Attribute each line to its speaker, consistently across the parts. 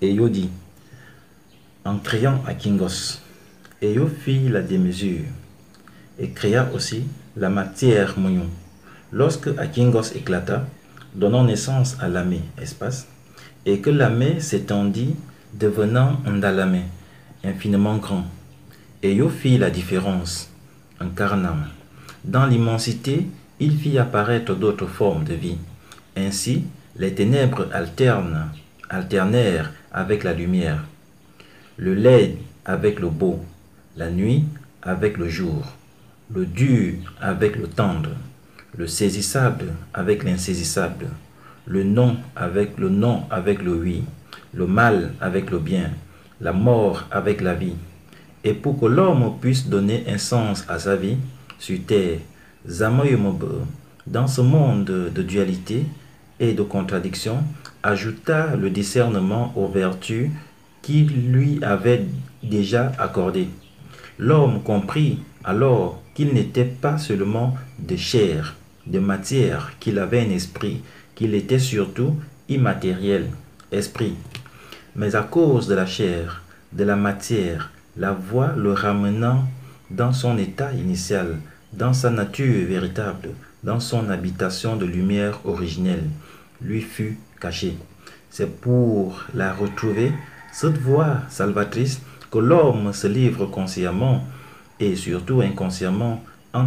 Speaker 1: Eyo dit, en créant Akingos, Eyo fit la démesure et créa aussi la matière moyon. Lorsque Akingos éclata, donnant naissance à Lamé, espace, et que Lamé s'étendit, devenant Ndalamé, infiniment grand. Eyo fit la différence, incarnam. Dans l'immensité, il fit apparaître d'autres formes de vie. Ainsi, les ténèbres alternèrent avec la lumière, le laid avec le beau, la nuit avec le jour, le dur avec le tendre, le saisissable avec l'insaisissable, le non avec le oui, le mal avec le bien, la mort avec la vie. Et pour que l'homme puisse donner un sens à sa vie sur terre, Zamoyomobe, dans ce monde de dualité et de contradiction, ajouta le discernement aux vertus qu'il lui avait déjà accordées. L'homme comprit alors qu'il n'était pas seulement de chair, de matière, qu'il avait un esprit, qu'il était surtout immatériel, esprit. Mais à cause de la chair, de la matière, la voix le ramenant dans son état initial, dans sa nature véritable, dans son habitation de lumière originelle, lui fut cachée. C'est pour la retrouver, cette voix salvatrice, que l'homme se livre consciemment et surtout inconsciemment à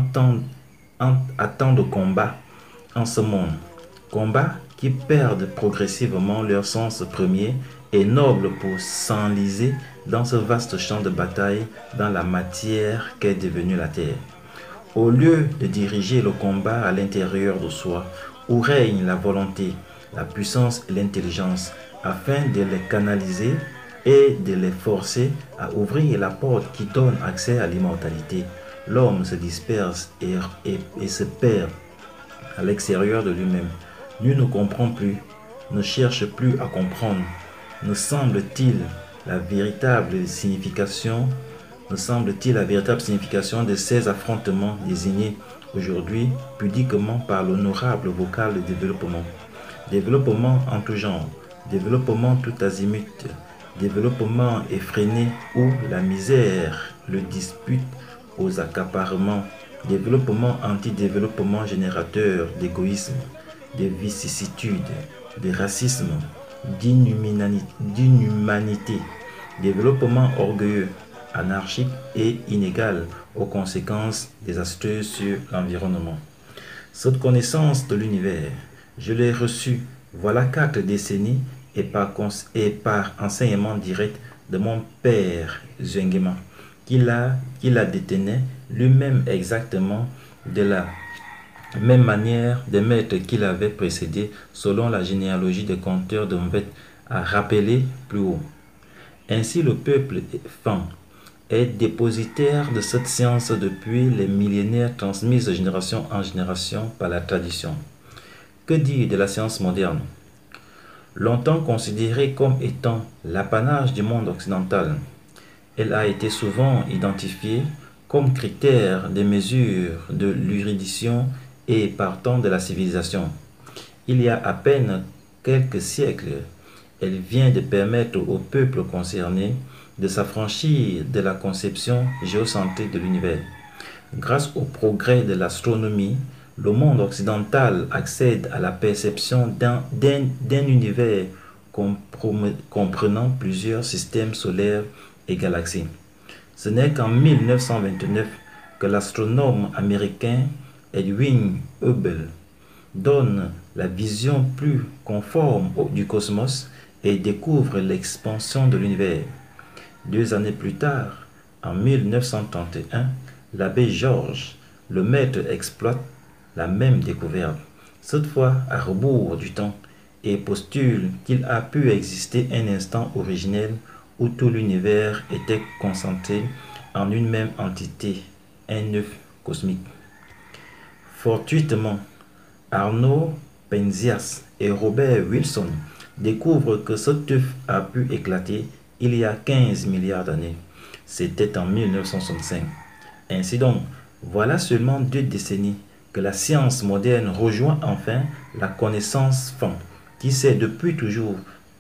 Speaker 1: tant de combats en ce monde. Combats qui perdent progressivement leur sens premier et noble pour s'enliser dans ce vaste champ de bataille dans la matière qu'est devenue la terre. Au lieu de diriger le combat à l'intérieur de soi, où règne la volonté, la puissance et l'intelligence, afin de les canaliser et de les forcer à ouvrir la porte qui donne accès à l'immortalité, l'homme se disperse et se perd à l'extérieur de lui-même. Nul ne comprend plus, ne cherche plus à comprendre. Ne semble-t-il la véritable signification de ces affrontements désignés aujourd'hui pudiquement par l'honorable vocal de développement. Développement en tout genre, développement tout azimut, développement effréné où la misère le dispute aux accaparements, développement anti-développement générateur d'égoïsme, de vicissitude, de racisme, d'inhumanité, développement orgueilleux, anarchique et inégal aux conséquences désastreuses sur l'environnement. Cette connaissance de l'univers, je l'ai reçue voilà 4 décennies et par enseignement direct de mon père Zengema, qui la détenait lui-même exactement de la même manière des maîtres qui l'avaient précédé selon la généalogie des conteurs de Mvet a rappelé plus haut. Ainsi le peuple fan est dépositaire de cette science depuis les millénaires transmise de génération en génération par la tradition. Que dire de la science moderne? Longtemps considérée comme étant l'apanage du monde occidental, elle a été souvent identifiée comme critère des mesures de l'érudition et partant de la civilisation. Il y a à peine quelques siècles, elle vient de permettre aux peuples concernés de s'affranchir de la conception géocentrique de l'univers. Grâce au progrès de l'astronomie, le monde occidental accède à la perception d'un univers comprenant plusieurs systèmes solaires et galaxies. Ce n'est qu'en 1929 que l'astronome américain Edwin Hubble donne la vision plus conforme du cosmos et découvre l'expansion de l'univers. 2 années plus tard, en 1931, l'abbé Georges, le maître, exploite la même découverte, cette fois à rebours du temps, et postule qu'il a pu exister un instant originel où tout l'univers était concentré en une même entité, un œuf cosmique. Fortuitement, Arnaud Penzias et Robert Wilson découvrent que cet œuf a pu éclater il y a 15 milliards d'années. C'était en 1965. Ainsi donc, voilà seulement 2 décennies que la science moderne rejoint enfin la connaissance fan, qui s'est depuis toujours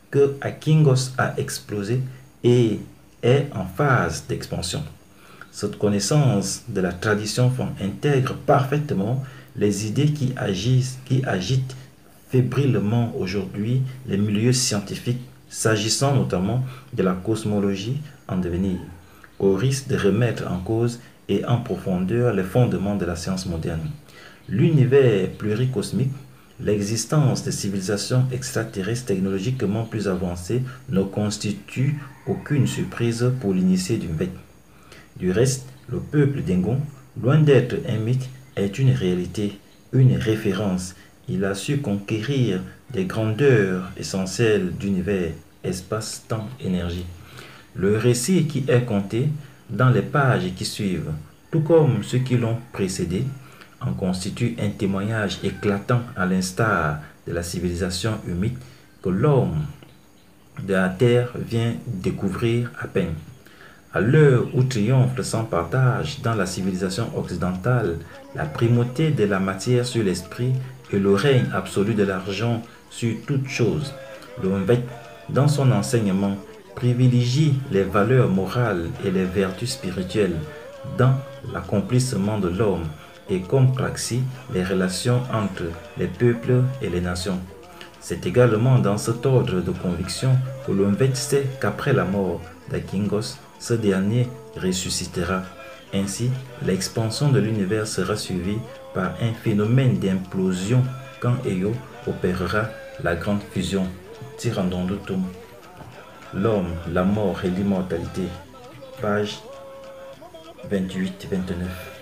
Speaker 1: que Akingos a explosé et est en phase d'expansion. Cette connaissance de la tradition intègre parfaitement les idées qui agitent fébrilement aujourd'hui les milieux scientifiques, s'agissant notamment de la cosmologie en devenir, au risque de remettre en cause et en profondeur les fondements de la science moderne. L'univers pluricosmique, l'existence de civilisations extraterrestres technologiquement plus avancées ne constitue aucune surprise pour l'initié du Vec. Du reste, le peuple Dingon, loin d'être un mythe, est une réalité, une référence. Il a su conquérir des grandeurs essentielles d'univers, espace, temps, énergie. Le récit qui est conté dans les pages qui suivent, tout comme ceux qui l'ont précédé, en constitue un témoignage éclatant à l'instar de la civilisation humide que l'homme de la terre vient découvrir à peine. À l'heure où triomphe sans partage dans la civilisation occidentale la primauté de la matière sur l'esprit et le règne absolu de l'argent sur toute chose, le Vec, dans son enseignement, privilégie les valeurs morales et les vertus spirituelles dans l'accomplissement de l'homme et comme praxis les relations entre les peuples et les nations. C'est également dans cet ordre de conviction que le Vec sait qu'après la mort d'Akingos, ce dernier ressuscitera. Ainsi, l'expansion de l'univers sera suivie par un phénomène d'implosion quand Eo opérera la grande fusion. Tirandondotum. L'homme, la mort et l'immortalité. Page 28-29.